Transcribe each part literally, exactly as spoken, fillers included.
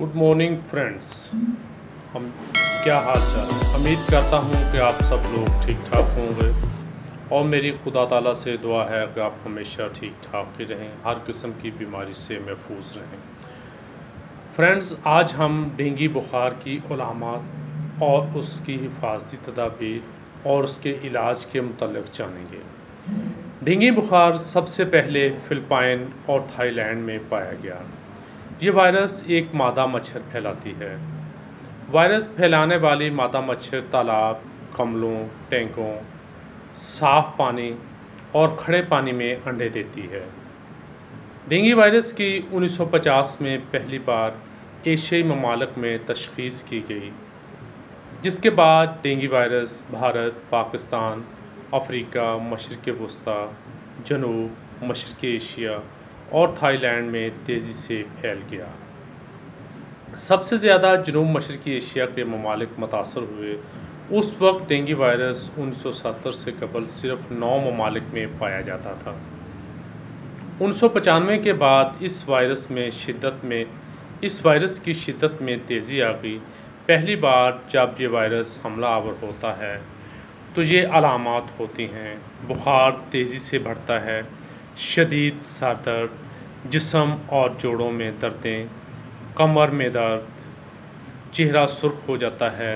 Good morning friends. हम क्या हाल चाल है। उम्मीद करता हूँ कि आप सब लोग ठीक ठाक होंगे और मेरी खुदा ताला से दुआ है कि आप हमेशा ठीक ठाक ही रहें, हर किस्म की बीमारी से महफूज रहें। फ्रेंड्स, आज हम डेंगू बुखार की अलामात और उसकी हिफाजती तदाबीर और उसके इलाज के मुतल्लिक़ जानेंगे। डेंगू बुखार सबसे पहले फिलिपाइन और थाईलैंड में पाया गया। ये वायरस एक मादा मच्छर फैलाती है। वायरस फैलाने वाली मादा मच्छर तालाब, कमलों, टैंकों, साफ पानी और खड़े पानी में अंडे देती है। डेंगू वायरस की उन्नीस सौ पचास में पहली बार एशियाई ममालिक में तशख़ीस की गई, जिसके बाद dengue virus Bharat, Pakistan, Africa, मशरिक़ वस्ता, जनूब, मशरिक़ एशिया और थाईलैंड में तेज़ी से फैल गया। सबसे ज़्यादा जनूब मशरिक़ एशिया के ममालिक मुतासर हुए। उस वक्त डेंगू वायरस उन्नीस सौ सत्तर से कबल सिर्फ नौ ममालिक में पाया जाता था। उन्नीस सौ पचानवे के बाद इस वायरस में शिद्दत में इस वायरस की शिद्दत में तेज़ी आ गई। पहली बार जब ये वायरस हमला आवर होता है तो ये अलामात होती हैं। बुखार तेज़ी से बढ़ता है, शदीद सर दर्द, जिस्म और जोड़ों में दर्दें, कमर में दर्द, चेहरा सुर्ख हो जाता है।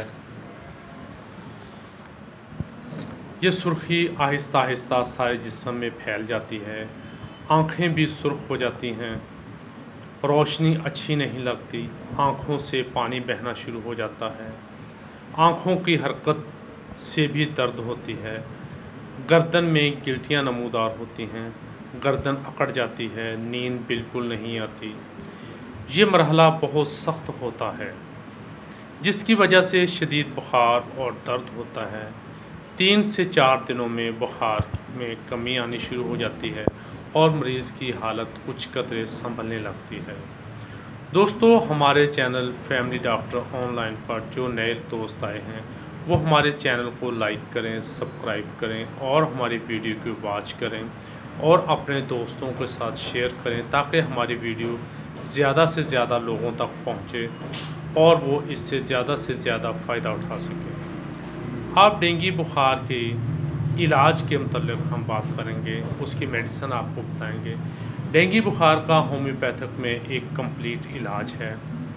ये सुर्खी आहिस्ता आहिस्ता सारे जिस्म में फैल जाती है। आँखें भी सुर्ख हो जाती हैं, रोशनी अच्छी नहीं लगती, आँखों से पानी बहना शुरू हो जाता है, आँखों की हरकत से भी दर्द होती है, गर्दन में गिल्टियाँ नमूदार होती हैं, गर्दन अकड़ जाती है, नींद बिल्कुल नहीं आती। ये मरहला बहुत सख्त होता है, जिसकी वजह से शदीद बुखार और दर्द होता है। तीन से चार दिनों में बुखार में कमी आनी शुरू हो जाती है और मरीज़ की हालत कुछ कदरे संभलने लगती है। दोस्तों, हमारे चैनल फैमिली डॉक्टर ऑनलाइन पर जो नए दोस्त आए हैं वो हमारे चैनल को लाइक करें, सब्सक्राइब करें और हमारी वीडियो को वॉच करें और अपने दोस्तों के साथ शेयर करें, ताकि हमारी वीडियो ज़्यादा से ज़्यादा लोगों तक पहुँचे और वो इससे ज़्यादा से ज़्यादा फ़ायदा उठा सकें। आप डेंगू बुखार के इलाज के मतलब हम बात करेंगे, उसकी मेडिसिन आपको बताएंगे। डेंगू बुखार का होम्योपैथिक में एक कंप्लीट इलाज है।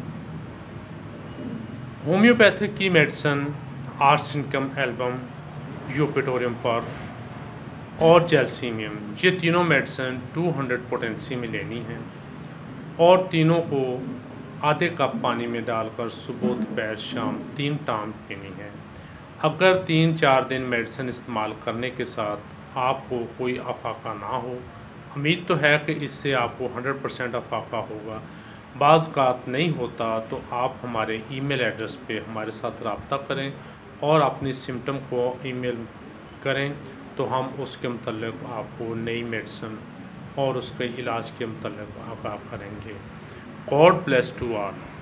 होम्योपैथिक की मेडिसिन आर्सेनिकम एल्बम, यूपेटोरियम पर और जैल्सीमियम, ये तीनों मेडिसिन दो सौ पोटेंसी में लेनी है और तीनों को आधे कप पानी में डालकर सुबह दोपहर शाम तीन टाइम पीनी है। अगर तीन चार दिन मेडिसिन इस्तेमाल करने के साथ आपको कोई अफाका ना हो, उम्मीद तो है कि इससे आपको सौ परसेंट अफाका होगा, बाज़ औक़ात नहीं होता, तो आप हमारे ईमेल एड्रेस पे हमारे साथ रब्ता करें और अपनी सिम्टम को ईमेल करें, तो हम उसके मतलब आपको नई मेडिसिन और उसके इलाज के मतलब आगाह करेंगे। God bless to all.